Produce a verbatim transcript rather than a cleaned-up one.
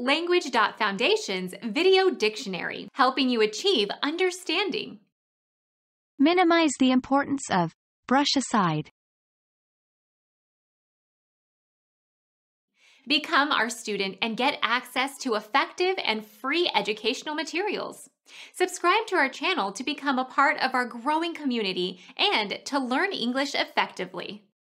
Language.Foundation's Video Dictionary, helping you achieve understanding. Minimize the importance of brush aside. Become our student and get access to effective and free educational materials. Subscribe to our channel to become a part of our growing community and to learn English effectively.